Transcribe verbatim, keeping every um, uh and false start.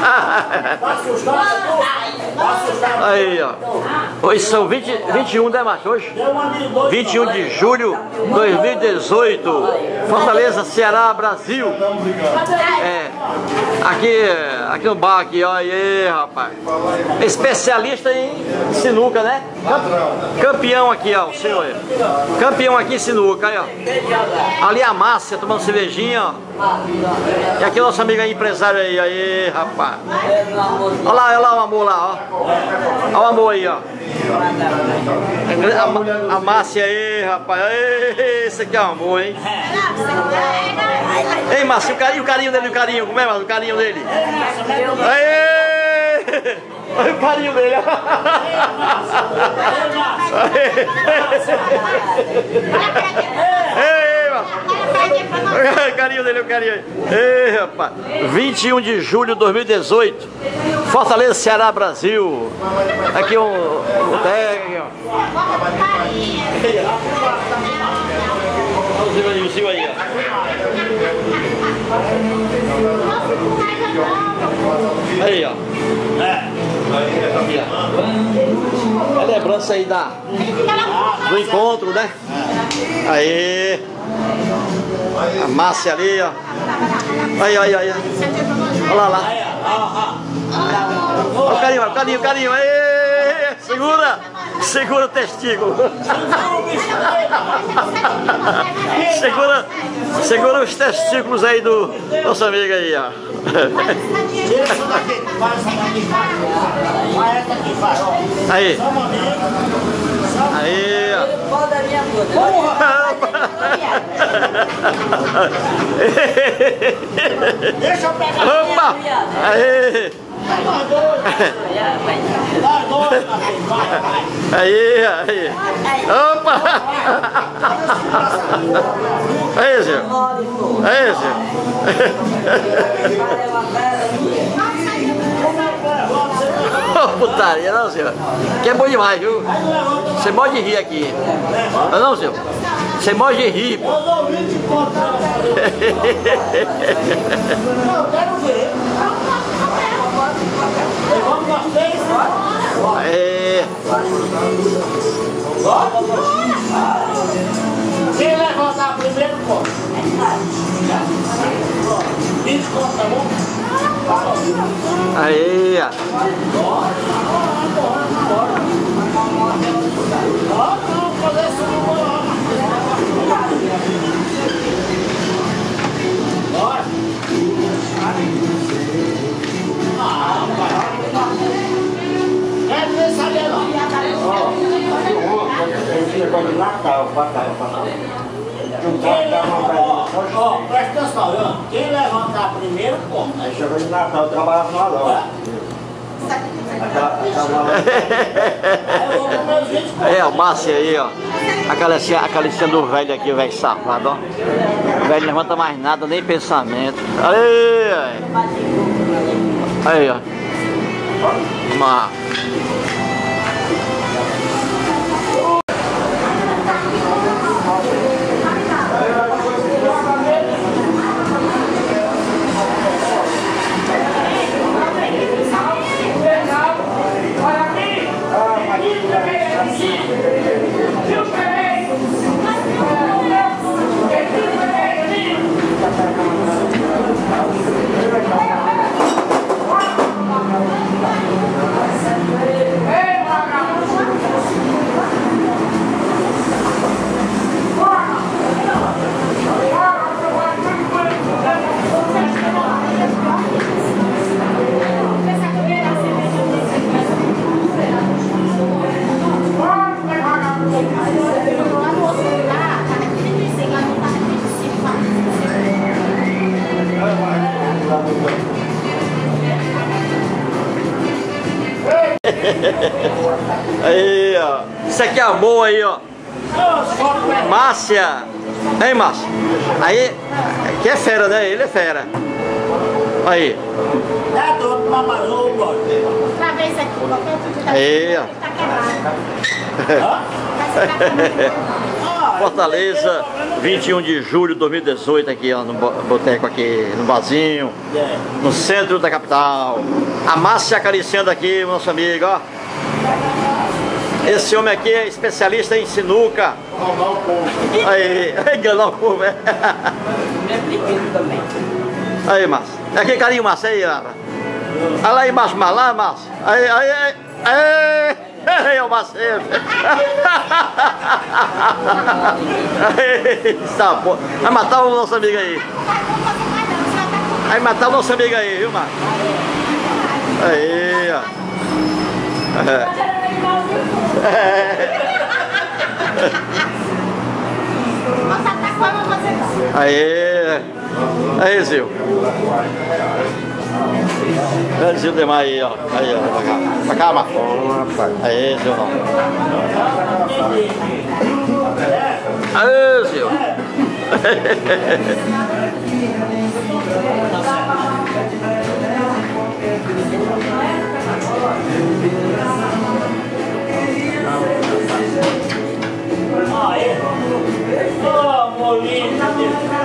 Aí, ó. Hoje são vinte, vinte e um, né, Márcio? Hoje? vinte e um de julho de dois mil e dezoito. Fortaleza, Ceará, Brasil. É. Aqui, aqui no bar, aqui, ó. Aí, rapaz. Especialista em sinuca, né? Campeão aqui, ó. O senhor aí. Campeão aqui em sinuca, aí, ó. Ali a Márcia tomando cervejinha, ó. E aqui nosso amigo aí, empresário aí, aí, rapaz. Olha lá, olha lá o amor lá, ó. Olha o amor aí, ó. A, a Márcia aí, rapaz. Ei, esse aqui é o amor, hein? Ei, Márcia, o carinho, o carinho dele, o carinho. Como é, Márcia? O carinho dele. Aê! Olha o carinho dele. Ei, Márcia. O carinho dele, o carinho aí. Ei, rapaz. vinte e um de julho de dois mil e dezoito. Fortaleza, Ceará, Brasil. Aqui um, um técnico. Olha o Zil aí, ó. Aí, ó. É lembrança aí da, do encontro, né? Aí. A Márcia ali, ó. Aí, aí, aí. Olha lá, lá. Olha o carinho, o carinho, o carinho. Aí, segura. Segura o testículo. Segura, segura os testículos aí do nosso amigo aí, ó. Aí. Aí, ó. Deixa eu pegar. Opa! Aí. Aí, aí. Opa! Aí, senhor. Aí, senhor. Oh, putaria, não, senhor. Que é bom demais, viu? Você pode rir aqui. Não, não, senhor? Você pode rir, pô. É. Quem levantar primeiro, pô? Desconto, tá bom? Aí, ó. De Natal, Natal, Natal. Ó, presta atenção, viu? Quem levantar primeiro, pô. Aí chegou de Natal, eu trabalhava numa loja. É, o Márcio aí, ó. A calichinha, a calichinha do velho aqui, o velho safado, ó. O velho não levanta mais nada, nem pensamento. Aí, aí. Aí, ó. Uma... Aí, ó. Isso aqui é amor aí, ó. Márcia. Hein, Márcia? Aí, aqui é fera, né? Ele é fera. Aí. Dá dor pro mamazão, pô. Pra ver isso aqui, qualquer tipo de... Aí, ó. Tá quebrado. Ah, Fortaleza, vinte e um de julho de dois mil e dezoito, aqui ó, no boteco aqui, no barzinho, no centro da capital. A Márcia acariciando aqui, nosso amigo, ó. Esse homem aqui é especialista em sinuca. Enganar o povo. Aí, enganar o povo, é. Aí, Márcia. É aquele carinho, Márcia, aí, ó. Olha lá embaixo, Márcia, lá, Márcia. Aí, aí, aí. Aí, aí, o Márcia. Tá, pô. Vai matar o nosso amigo aí. Vai matar o nosso amigo aí, viu, Márcia? Aí, ó. É. Aí, aí, Zil. É, Zil demais aí, ó. Aí, ó, pra cá. Pra cá, Marcos. Aí, Zil. Aí, Zil. Aí, ô, molinho,